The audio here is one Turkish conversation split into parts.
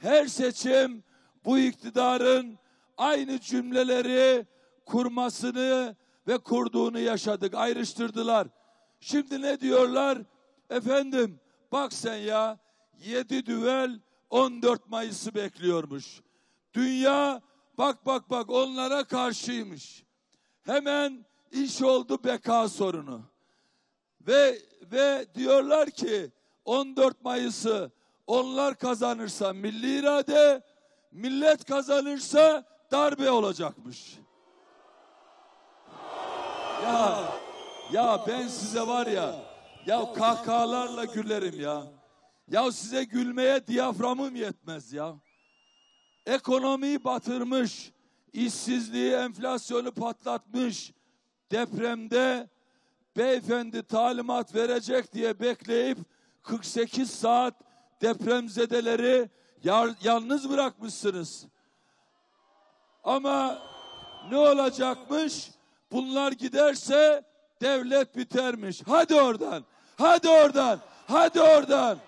her seçim bu iktidarın aynı cümleleri kurmasını ve kurduğunu yaşadık. Ayrıştırdılar. Şimdi ne diyorlar? Efendim bak sen ya, 7 düvel 14 Mayıs'ı bekliyormuş. Dünya bak onlara karşıymış. Hemen iş oldu beka sorunu. Ve diyorlar ki 14 Mayıs'ı onlar kazanırsa milli irade, millet kazanırsa darbe olacakmış. Ya ben size var ya kahkahalarla gülerim ya. Ya size gülmeye diyaframım yetmez ya. Ekonomiyi batırmış, işsizliği, enflasyonu patlatmış, depremde beyefendi talimat verecek diye bekleyip 48 saat depremzedeleri yalnız bırakmışsınız. Ama ne olacakmış? Bunlar giderse devlet bitermiş. Hadi oradan, hadi oradan, hadi oradan.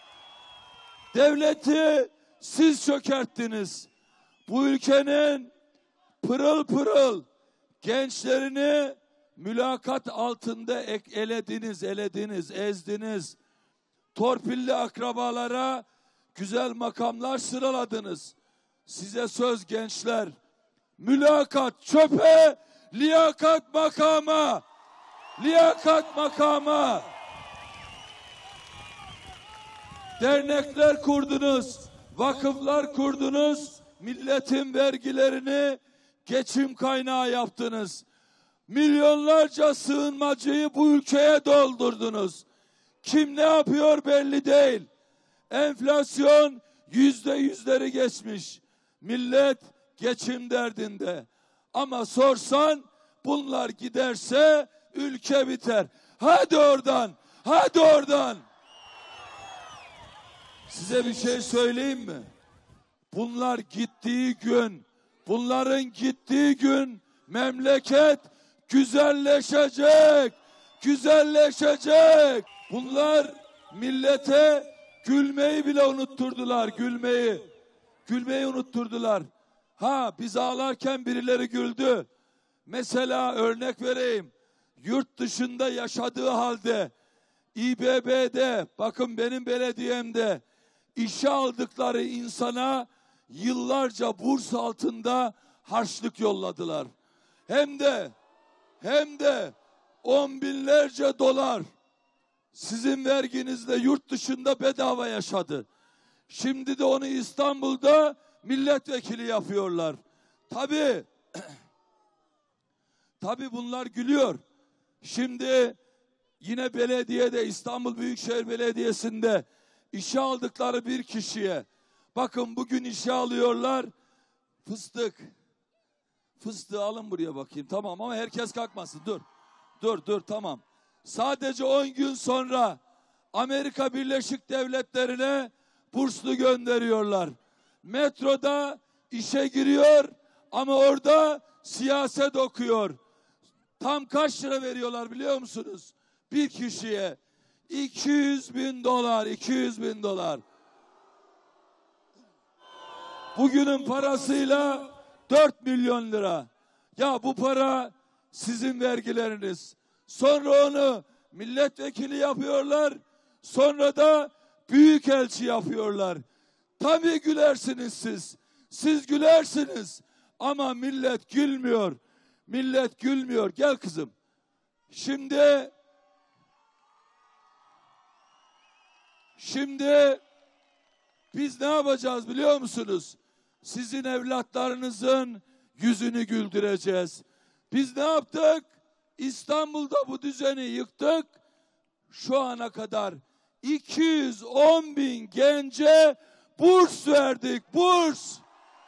Devleti siz çökerttiniz. Bu ülkenin pırıl pırıl gençlerini mülakat altında elediniz, ezdiniz. Torpilli akrabalara güzel makamlar sıraladınız. Size söz gençler, mülakat çöpe, liyakat makama, liyakat makama. Dernekler kurdunuz, vakıflar kurdunuz, milletin vergilerini geçim kaynağı yaptınız. Milyonlarca sığınmacıyı bu ülkeye doldurdunuz. Kim ne yapıyor belli değil. Enflasyon %100'leri geçmiş. Millet geçim derdinde. Ama sorsan bunlar giderse ülke biter. Hadi oradan, hadi oradan. Size bir şey söyleyeyim mi? Bunlar gittiği gün, bunların gittiği gün memleket güzelleşecek, güzelleşecek. Bunlar millete gülmeyi bile unutturdular, gülmeyi unutturdular. Biz ağlarken birileri güldü. Mesela örnek vereyim. Yurt dışında yaşadığı halde İBB'de, bakın benim belediyemde işe aldıkları insana yıllarca burs altında harçlık yolladılar. Hem de 10 binlerce dolar sizin verginizle yurt dışında bedava yaşadı. Şimdi de onu İstanbul'da milletvekili yapıyorlar. Tabii bunlar gülüyor. Şimdi yine belediyede, İstanbul Büyükşehir Belediyesi'nde işe aldıkları bir kişiye, bakın bugün işe alıyorlar, fıstığı alın buraya bakayım, tamam, ama herkes kalkmasın, dur tamam. Sadece 10 gün sonra Amerika Birleşik Devletleri'ne burslu gönderiyorlar. Metroda işe giriyor ama orada siyaset okuyor. Tam kaç lira veriyorlar biliyor musunuz? Bir kişiye 200.000 dolar, 200.000 dolar. Bugünün parasıyla 4 milyon lira. Ya bu para sizin vergileriniz. Sonra onu milletvekili yapıyorlar. Sonra da büyükelçi yapıyorlar. Tabii gülersiniz siz. Siz gülersiniz. Ama millet gülmüyor. Millet gülmüyor. Gel kızım. Şimdi biz ne yapacağız biliyor musunuz? Sizin evlatlarınızın yüzünü güldüreceğiz. Biz ne yaptık? İstanbul'da bu düzeni yıktık. Şu ana kadar 210 bin gence burs verdik. Burs.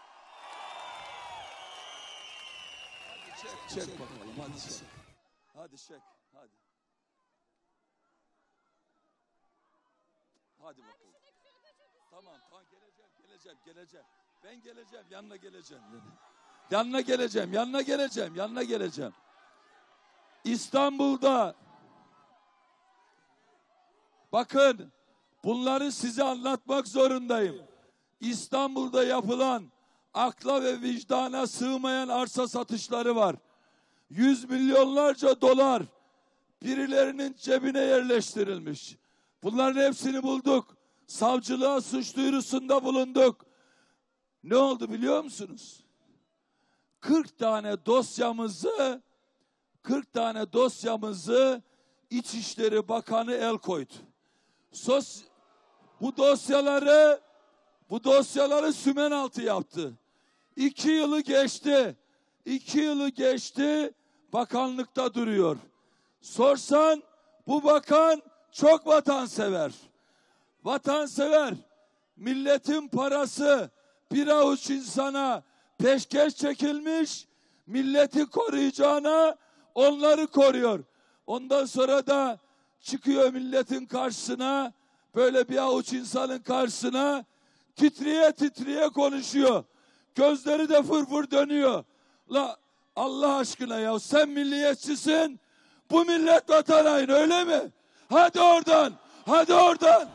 Çek bakalım. Hadi çek. Hadi çek. Hadi. Hadi bakalım. Tamam geleceğim. Ben geleceğim, yanına geleceğim. İstanbul'da bakın bunları size anlatmak zorundayım. İstanbul'da yapılan akla ve vicdana sığmayan arsa satışları var. Yüz milyonlarca dolar birilerinin cebine yerleştirilmiş. Bunların hepsini bulduk. Savcılığa suç duyurusunda bulunduk. Ne oldu biliyor musunuz? 40 tane dosyamızı İçişleri Bakanı el koydu. Bu dosyaları sümen altı yaptı. 2 yılı geçti. 2 yılı geçti. Bakanlıkta duruyor. Sorsan bu bakan çok vatansever. Vatansever. Milletin parası bir avuç insana peşkeş çekilmiş. Milleti koruyacağına onları koruyor. Ondan sonra da çıkıyor milletin karşısına, böyle bir avuç insanın karşısına titriye titriye konuşuyor. Gözleri de fırfır dönüyor. La Allah aşkına ya, sen milliyetçisin, bu millet vatan haini, öyle mi? Hadi oradan, hadi oradan.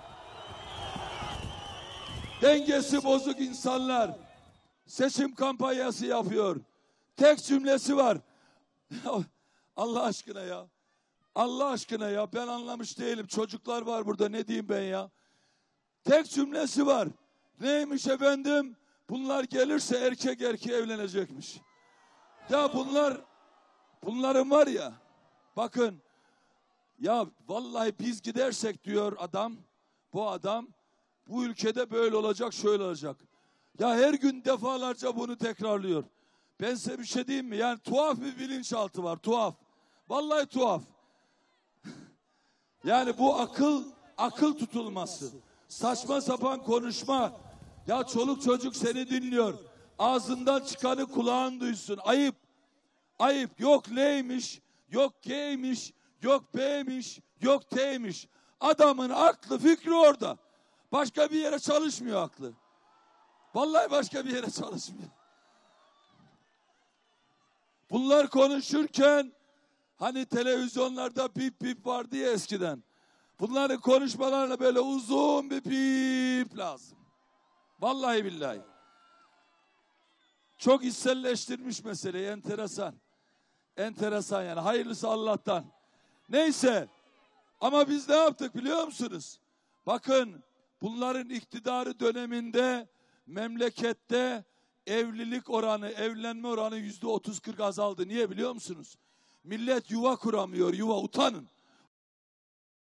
Dengesi bozuk insanlar seçim kampanyası yapıyor. Tek cümlesi var. Allah aşkına ya. Allah aşkına ya, ben anlamış değilim. Çocuklar var burada, ne diyeyim ben ya. Tek cümlesi var. Neymiş efendim? Bunlar gelirse erkek erkeğe evlenecekmiş. Ya bunların var ya, bakın ya, vallahi biz gidersek diyor adam, bu ülkede böyle olacak, şöyle olacak. Ya her gün defalarca bunu tekrarlıyor. Ben size bir şey diyeyim mi? Yani tuhaf bir bilinçaltı var, tuhaf. Vallahi tuhaf. Yani bu akıl tutulması. Saçma sapan konuşma. Ya çoluk çocuk seni dinliyor. Ağzından çıkanı kulağın duysun. Ayıp. Ayıp. Yok L'ymiş, yok G'ymiş, yok B'ymiş, yok T'ymiş. Adamın aklı, fikri orada. Başka bir yere çalışmıyor aklı. Vallahi başka bir yere çalışmıyor. Bunlar konuşurken hani televizyonlarda bip bip vardı ya eskiden. Bunların konuşmalarına böyle uzun bir bip lazım. Vallahi billahi. Çok içselleştirmiş meseleyi, enteresan. Enteresan yani, hayırlısı Allah'tan. Neyse, ama biz ne yaptık biliyor musunuz? Bakın, bunların iktidarı döneminde memlekette evlenme oranı %30-40 azaldı. Niye biliyor musunuz? Millet yuva kuramıyor, yuva, utanın.